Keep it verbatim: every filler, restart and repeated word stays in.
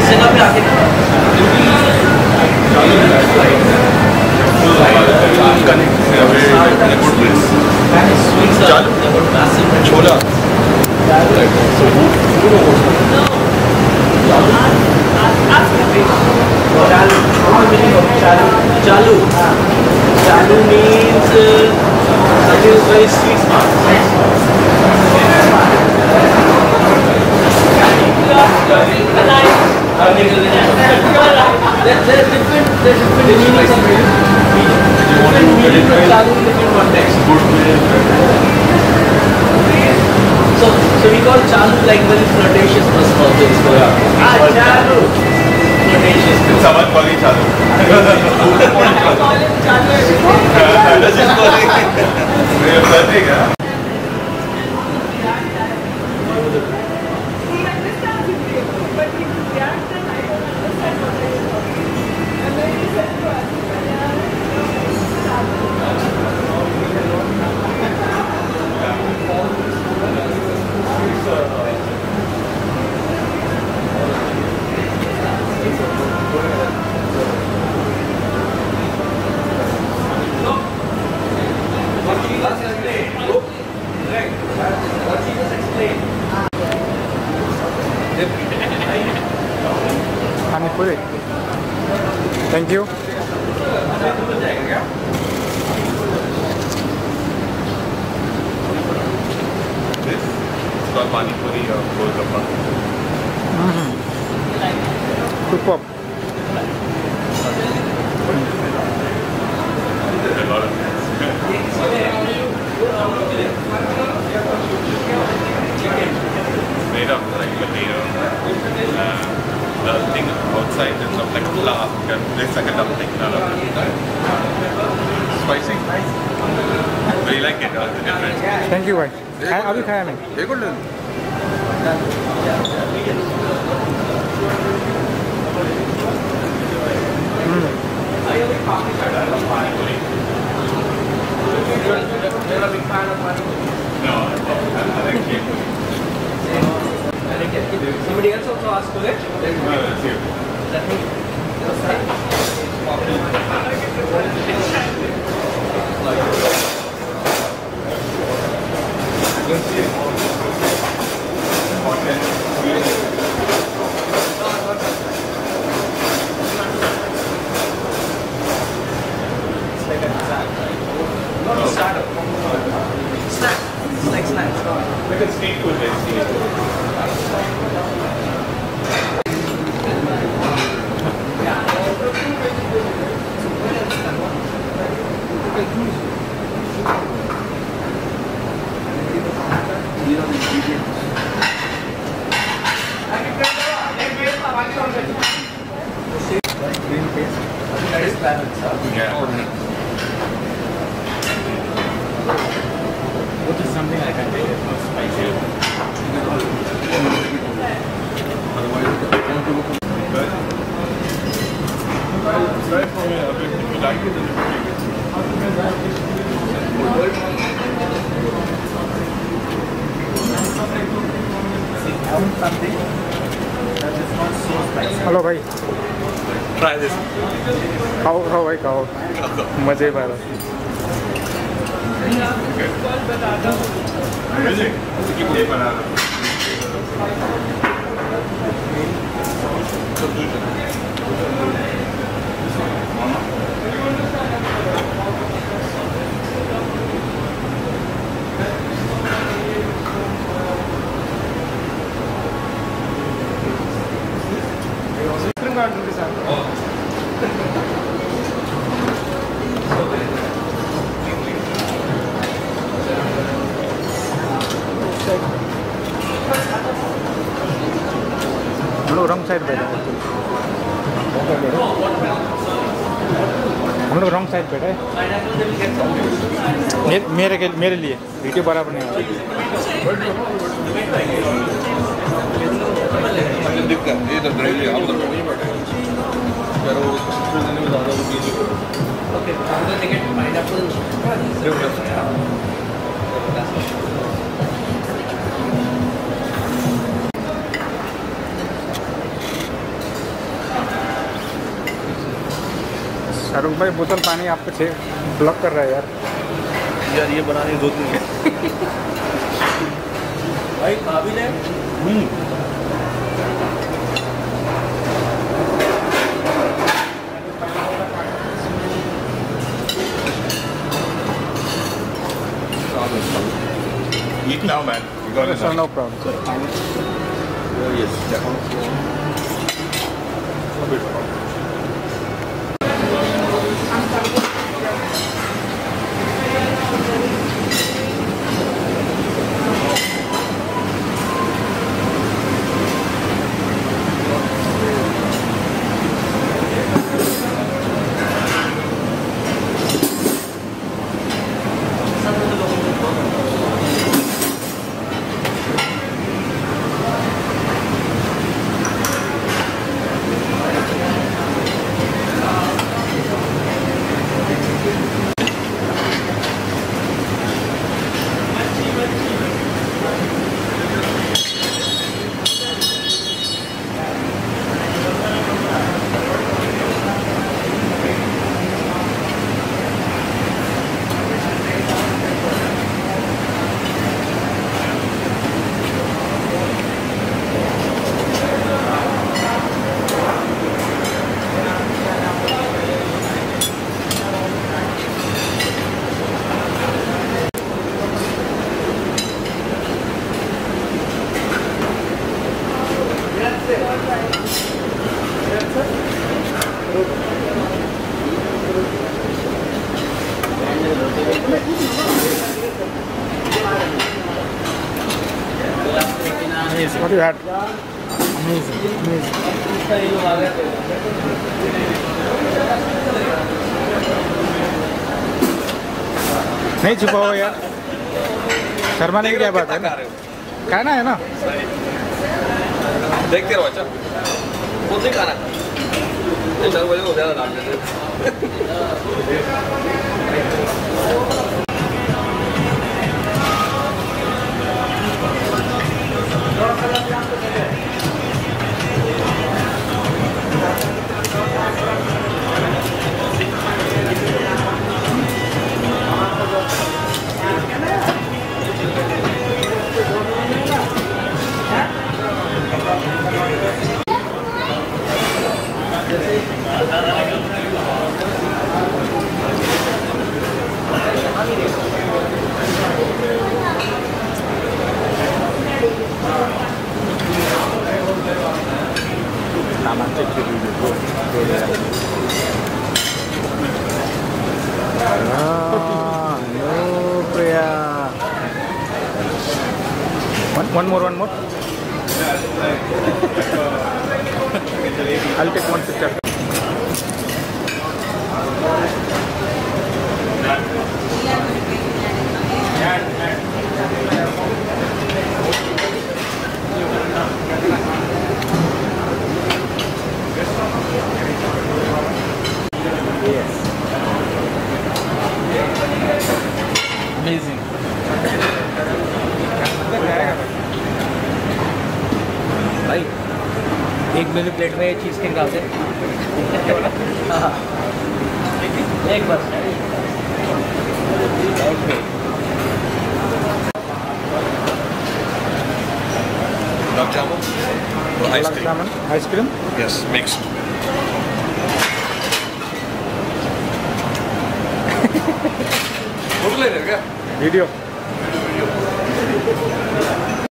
जगह पे आके छोला चालू चालू means that is very sweet smart. There's different there's different meanings of different meanings of chalu in different contexts. So so we call chalu like very flirtatious person also is called. Ah, chalu. Flirtatious. Someone calling chalu. Thank you. This is called Pani Puri or Golgappa. Mm-hmm. Superb. There's a lot of things. It's made of like potato. Uh, the thing outside is of like flour. It's like a dumpling. Spicy. But you like it, uh, the difference. Thank you, भाई. अभी खाया मैं. देखो ले. You're a big fan of Pani Puri? No, I like it. Somebody else also asked for it? No, that's you. That means snack. It's like snacks. Like a street food, basically. Green paste. That is balance. Yeah. Which is something I can take it for spicy. Try it for me. If you like it, then you can take it. Something that is not so spicy. Hello भाई. Try this. खाओ खाओ भाई खाओ. मजे बार. Really? Keep it banana. हम लोग wrong side बैठे हैं. हम लोग रॉन्ग साइड बैठे हैं. मेरे मेरे के मेरे लिए वीडियो बराबर नहीं आ रही. Okay, I'm going to get pineapple. Shahrukh भाई बोतल पानी आपको छे ब्लॉक कर रहा है यार। यार ये बनाने दो तीन भाई काबिल है। Eat now, man. You got Sir, it. no problem. Oh, yes. What you had? Amazing, amazing. नहीं छुपाओ यार, शर्माने की क्या बात है ना, खाना है ना। देखते रहो। अच्छा खुद ही खाना दस बजे को ज़्यादा डाल देते। One, one more, one more. I'll take one picture. Yes. Amazing. भाई एक मेरी प्लेट में चीज़ केक डाल दे। हाँ एक बस। Okay Gulab jamun or ice cream? Ice cream? Yes, mixed. Video.